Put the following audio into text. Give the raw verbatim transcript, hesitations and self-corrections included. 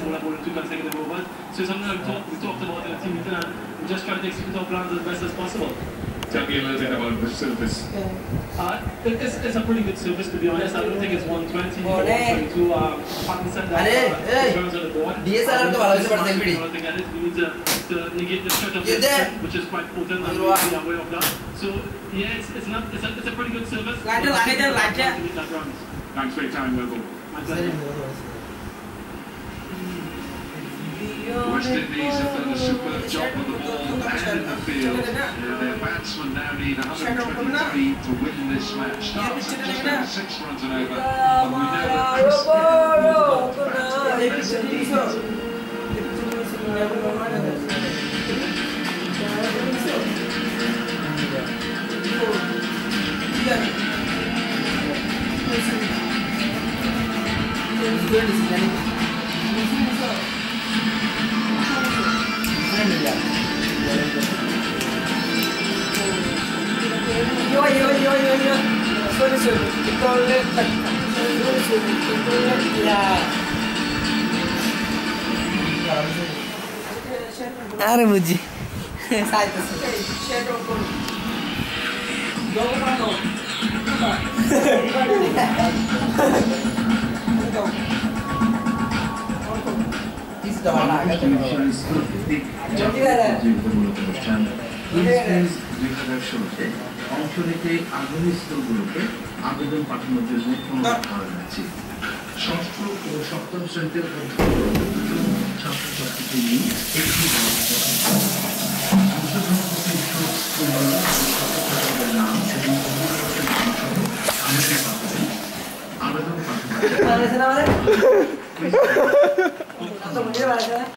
elaborate two consecutive overs. So something like we talked, we talked about in the team meeting, and we just try to execute our plans as best as possible. Tell me a little bit about the service. Uh, it, it's, it's a pretty good service, to be honest. I don't think it's one twenty or one twenty-two. Um, Patton said that uh, in terms of the board. D S L I think at it, we need to, to negate the stretch of this, which is quite potent, and we are aware of that. So, yeah, it's, it's, not, it's, a, it's a pretty good service. Thanks for your time, Virgil. My pleasure. West Indies have done a superb job on the ball and in the field. Uh, their batsmen now need one hundred twenty-three to win this match. Starts at just over six runs and over. And we know that Chris Yo, yo, yo, yo, yo. Sorry, sorry. Are muji. Sai to. This is the one. অংশ নিতে আগ্রহী স্কুলগুলোকে আবেদন পাঠানোর জন্য অনুরোধ করা যাচ্ছে। ষষ্ঠ ও সপ্তম শ্রেণীতে ছাত্রছাত্রীকে নিয়ে একটি নাম এবং আবেদন পাঠানো